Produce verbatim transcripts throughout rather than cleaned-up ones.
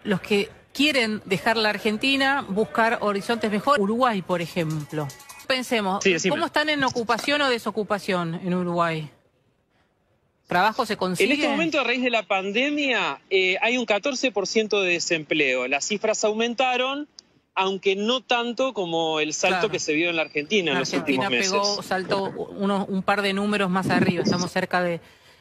Los que quieren dejar la Argentina, buscar horizontes mejor. Uruguay, por ejemplo. Pensemos, sí, ¿cómo están en ocupación o desocupación en Uruguay? ¿Trabajo se consigue? En este momento, a raíz de la pandemia, eh, hay un catorce por ciento de desempleo. Las cifras aumentaron, aunque no tanto como el salto claro. que se vio en la Argentina en la los Argentina últimos meses. Pegó, saltó uno, un par de números más arriba. Estamos cerca de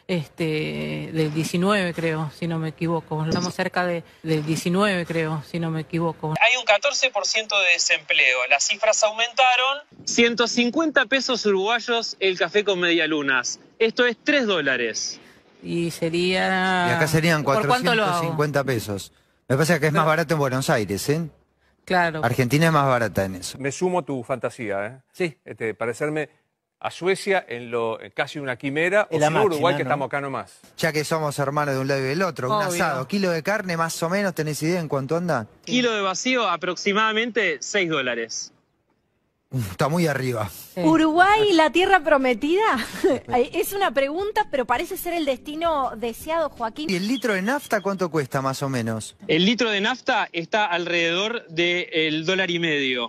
este del diecinueve, creo, si no me equivoco. Estamos cerca de, del diecinueve, creo, si no me equivoco. Hay un catorce por ciento de desempleo. Las cifras aumentaron. ciento cincuenta pesos uruguayos el café con medialunas. Esto es tres dólares. Y sería... Y acá serían cuatrocientos cincuenta pesos. Me parece que es más barato en Buenos Aires, ¿eh? Claro. Argentina es más barata en eso. Me sumo a tu fantasía, ¿eh? Sí. Este, parecerme a Suecia en lo en casi una quimera, o la si no Uruguay, ¿no? Que estamos acá nomás. Ya que somos hermanos de un lado y del otro, un Obvio. asado, kilo de carne más o menos, ¿tenés idea en cuánto anda? Kilo de vacío, aproximadamente seis dólares. Está muy arriba. Sí. ¿Uruguay, la tierra prometida? Es una pregunta, pero parece ser el destino deseado, Joaquín. ¿Y el litro de nafta cuánto cuesta más o menos? El litro de nafta está alrededor del dólar y medio.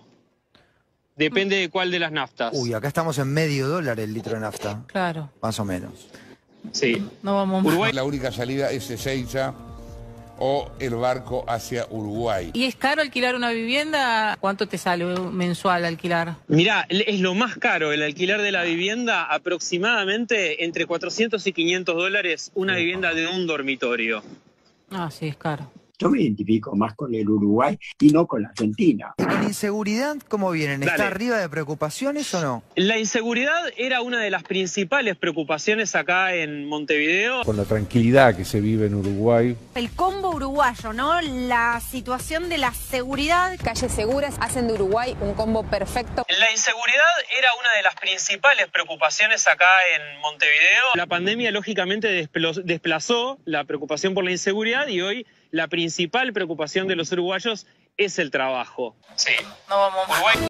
Depende de cuál de las naftas. Uy, acá estamos en medio dólar el litro de nafta. Claro. Más o menos. Sí. No vamos Uruguay. La única salida es Ezeiza o el barco hacia Uruguay. ¿Y es caro alquilar una vivienda? ¿Cuánto te sale mensual alquilar? Mirá, es lo más caro, el alquiler de la vivienda, aproximadamente entre cuatrocientos y quinientos dólares una vivienda de un dormitorio. Ah, sí, es caro. Yo me identifico más con el Uruguay y no con la Argentina. ¿Y con inseguridad cómo vienen? ¿Está Dale. arriba de preocupaciones o no? La inseguridad era una de las principales preocupaciones acá en Montevideo. Con la tranquilidad que se vive en Uruguay. El combo uruguayo, ¿no? La situación de la seguridad. Calles seguras hacen de Uruguay un combo perfecto. La inseguridad era una de las principales preocupaciones acá en Montevideo. La pandemia lógicamente desplazó la preocupación por la inseguridad y hoy la principal preocupación de los uruguayos es el trabajo. Sí. No vamos. Uruguay.